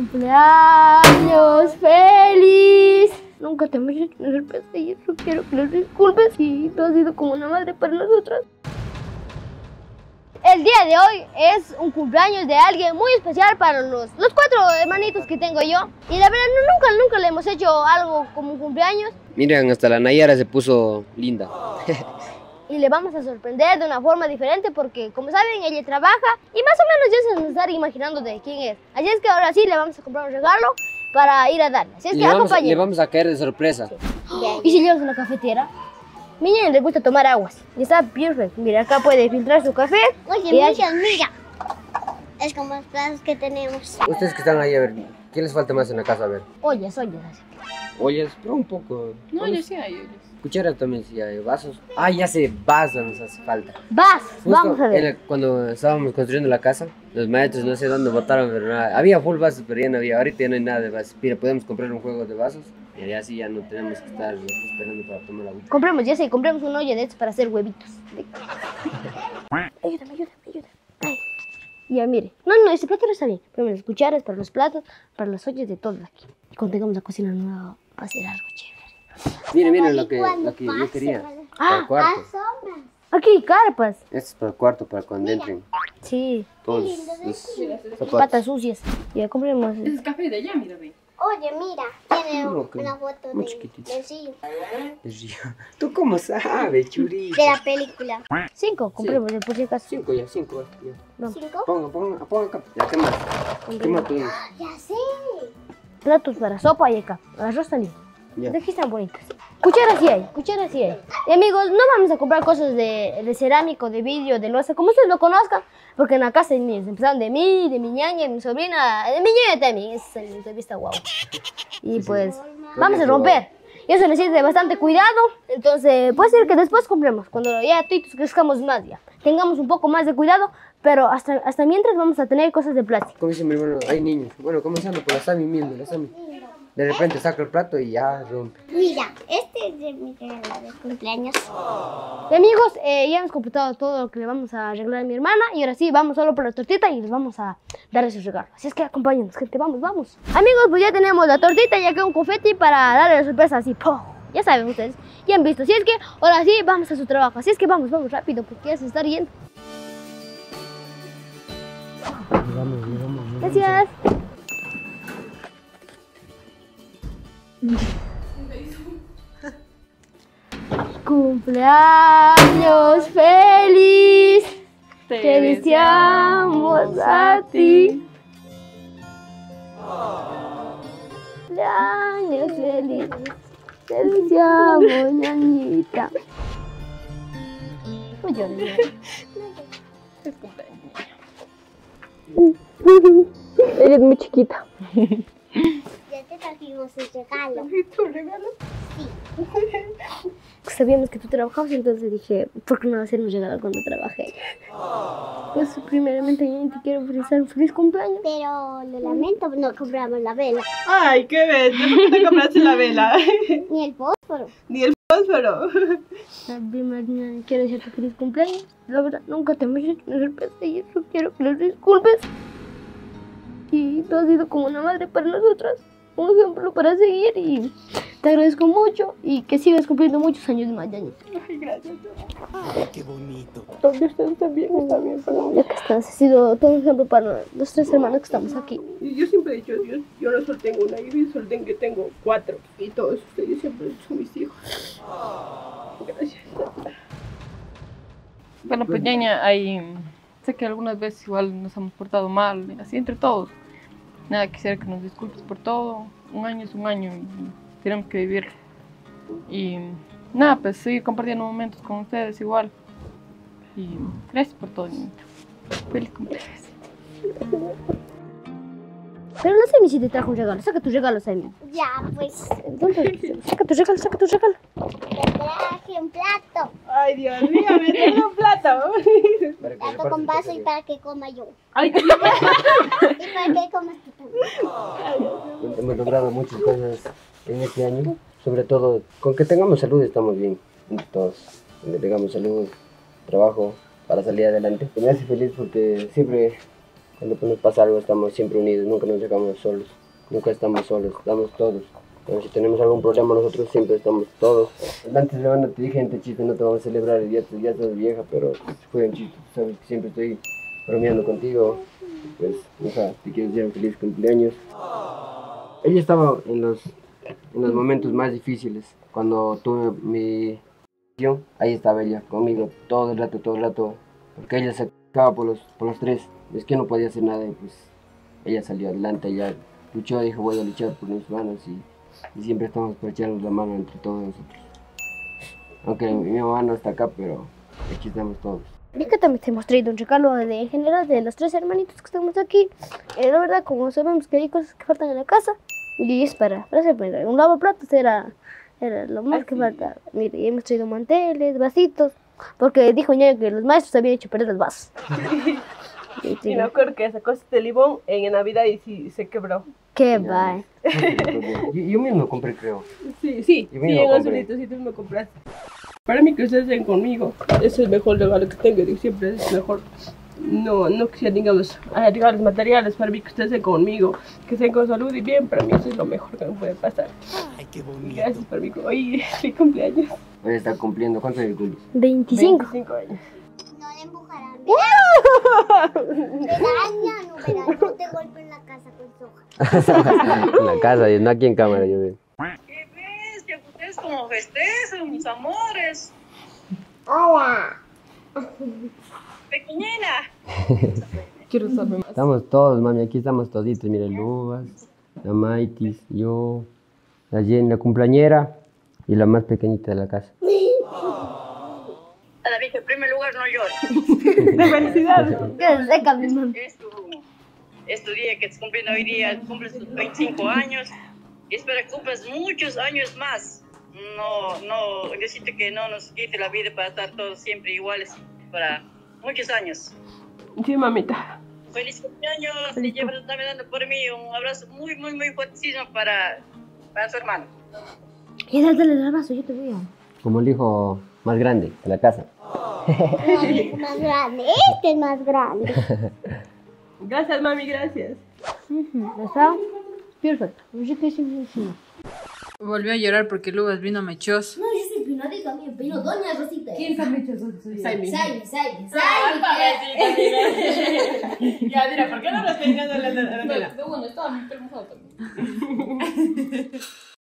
Cumpleaños feliz. Nunca te hemos hecho una sorpresa y eso quiero que nos disculpes y tú has sido como una madre para nosotras. El día de hoy es un cumpleaños de alguien muy especial para los 4 hermanitos que tengo yo. Y la verdad nunca le hemos hecho algo como un cumpleaños. Miren, hasta la Nayara se puso linda. Y le vamos a sorprender de una forma diferente porque, como saben, ella trabaja y más o menos ya se nos está imaginando de quién es. Así es que ahora sí le vamos a comprar un regalo para ir a darle. Así es que acompáñenos. Le vamos a caer de sorpresa. Sí. ¿Y si llevamos una cafetera? A mi niña le gusta tomar aguas y está perfecto. Mira, acá puede filtrar su café. Oye, mira. Es como las plazas que tenemos. Ustedes que están ahí, a ver, ¿qué les falta más en la casa? A ver. Ollas. Ollas, pero un poco. No, yo sí hay ollas. Cucharas también sí hay, vasos. Ah, ya sé, vasos nos hace falta. Vamos a ver. Cuando estábamos construyendo la casa, los maestros no sé dónde botaron, pero nada. Había full vasos, pero ya no había. Ahorita ya no hay nada de vasos. Mira, podemos comprar un juego de vasos y así ya no tenemos que estar esperando para tomar agua. Compremos una olla de estos para hacer huevitos. Ayúdame. Ay. Ya, mire. No, ese plato no está bien. Pero las cucharas para los platos, para las ollas de todo aquí. Y cuando tengamos la cocina nueva, va a ser algo chévere. Miren lo que yo quería. Para el cuarto. Aquí, carpas. Este es para el cuarto, para cuando entren. Sí. Todos los zapatos. Patas sucias. Ya, compremos. Ese es café de allá, mira, ve. Oye, mira, tiene No, una foto muy de chiquitito. Río. ¿Tú cómo sabes, churri? De la película. 5, compremos por si acaso. 5 ya. Vamos. ¿5? Ponga acá. Ya, ¿qué más? ¿Qué más pedimos? Ya sé. Platos para sopa y acá. Arroz también. Ya. De aquí están bonitas. Cucharas sí hay. Y amigos, no vamos a comprar cosas de cerámico, de vidrio, de loza, como ustedes lo conozcan, porque en la casa de mis empezaron de mí, de mi ñaña, de mi sobrina, de mi ñaña también, ese es el vista guau. Y pues, vamos a romper. Y eso necesita bastante cuidado, entonces puede ser que después compremos, cuando ya todos crezcamos más ya. Tengamos un poco más de cuidado, pero hasta mientras vamos a tener cosas de plástico. Como dice mi hermano, hay niños. Bueno, comenzando por la Sami viendo, la Sami. De repente saca el plato y ya rompe. Mira, este es de mi regalo de cumpleaños. Y amigos, ya hemos completado todo lo que le vamos a arreglar a mi hermana. Y ahora sí, vamos solo por la tortita y les vamos a darle su regalo. Así es que acompáñenos, gente, vamos. Amigos, pues ya tenemos la tortita y acá un confeti para darle la sorpresa así. ¡Pum! Ya saben ustedes, ya han visto. Así es que ahora sí, vamos a su trabajo. Así es que vamos rápido porque ya se está yendo. Vamos. Gracias. Cumpleaños feliz, te deseamos a ti. Cumpleaños feliz, te deseamos, ñañita. No llores. Ella es muy chiquita. Ya te trajimos el regalo. ¿Tu regalo? Sí. Sabíamos que tú trabajabas, entonces dije, ¿por qué no hacer un regalo cuando trabajé? Pues primeramente yo te quiero ofrecer un feliz cumpleaños. Pero lo lamento, no compramos la vela. Ay, qué ves, ¿por qué no compraste la vela? Ni el fósforo. Ni el fósforo. Primero quiero decirte feliz cumpleaños. La verdad, nunca te hemos hecho una sorpresa y eso quiero que nos disculpes. Y tú has sido como una madre para nosotras, un ejemplo para seguir y te agradezco mucho y que sigas cumpliendo muchos años más, ñañita. Ay, gracias. Ay, qué bonito. Donde ustedes también está bien, perdón. Ya que estás, has sido todo un ejemplo para los 3 hermanos que estamos aquí. Y yo siempre he dicho, Dios, yo no solo tengo una hija, solo tengo que tengo 4. Y todos ustedes siempre son mis hijos. Gracias. Bueno, pues ñaña, sé que algunas veces igual nos hemos portado mal, así entre todos. Nada, quisiera que nos disculpes por todo. Un año es un año y tenemos que vivirlo. Y nada, pues seguir compartiendo momentos con ustedes igual. Y gracias por todo, niñita. Feliz cumpleaños. Pero la Semi sí te trajo un regalo. Saca tu regalo, Semi. Ya, pues, Saca tu regalo. te traje un plato. Ay, Dios mío, me trae un plato. Plato con vaso y para que coma yo. Ay, Y para que comas tú también. Hemos logrado muchas cosas en este año. Sobre todo, con que tengamos salud estamos bien. Todos. Donde tengamos salud, trabajo para salir adelante. Me hace feliz porque siempre Cuando nos pasa algo estamos siempre unidos, nunca nos dejamos solos, nunca estamos solos, estamos todos. Pero si tenemos algún problema nosotros siempre estamos todos. Antes de te dije en chiste, no te vamos a celebrar, ya estás vieja, pero fue un chiste, sabes que siempre estoy bromeando contigo. Pues, hija, te quiero decir un feliz cumpleaños. Ella estaba en los momentos más difíciles, cuando tuve mi... Ahí estaba ella conmigo todo el rato, porque ella se acaba por los tres. Es que no podía hacer nada y pues ella salió adelante, ella luchó, dijo voy a luchar por mis manos y siempre estamos por echarnos la mano entre todos nosotros. Aunque mi mamá no está acá, pero aquí estamos todos. Y que también te hemos traído un regalo en general de los 3 hermanitos que estamos aquí. La verdad, como sabemos que hay cosas que faltan en la casa, y es para hacer un lavaplatos era lo más que falta. Mire, hemos traído manteles, vasitos, porque dijo ñaño que los maestros habían hecho perder los vasos. Y me acuerdo que sacó este limón en Navidad y sí se quebró. Qué va. Yo mismo compré, creo. Sí, en azulito, sí, tú me compraste. Para mí que ustedes estén conmigo es el mejor regalo que tengo, y siempre es mejor. No que sea, digamos, regalos materiales, para mí que ustedes estén conmigo, que estén con salud y bien, para mí eso es lo mejor que me puede pasar. Ay, qué bonito. Gracias por hoy es mi cumpleaños. Hoy está cumpliendo, ¿cuántos años cumples? 25. 25 años. No le empujarán. Verán, no te golpeo en la casa con soja. En la casa, no aquí en cámara, yo veo. ¿Qué ves? Que ustedes como festejan, mis amores. Hola. Pequeñina. Quiero saber más. Estamos todos, mami, aquí estamos toditos, mira, Lubas, la Maitis, yo, la Jenny, la cumpleañera y la más pequeñita de la casa. David, en primer lugar no llores. De felicidad. Qué seca, mi mamá. Es tu día que estás cumpliendo hoy día, cumples tus 25 años y espero que cumplas muchos años más. No, necesito que no nos quite la vida para estar todos siempre iguales para muchos años. Sí, mamita. Feliz cumpleaños y llévanos también dando por mí un abrazo muy fuertísimo para su hermano. Y dale el abrazo, yo te voy a... Como el hijo más grande de la casa. No, es más grande. Este es más grande. Gracias, mami, gracias. ¿Ya está? Perfecto. Yo te siento encima. Volvió a llorar porque Lubas vino mechoso. No, yo soy pinadita, mi pino doña Rosita. ¿Quién está mechoso? Saimi. Saimi. Ya, mira, ¿por qué no nos peinas a la tela? Bueno, estaba mi pelo mojado también.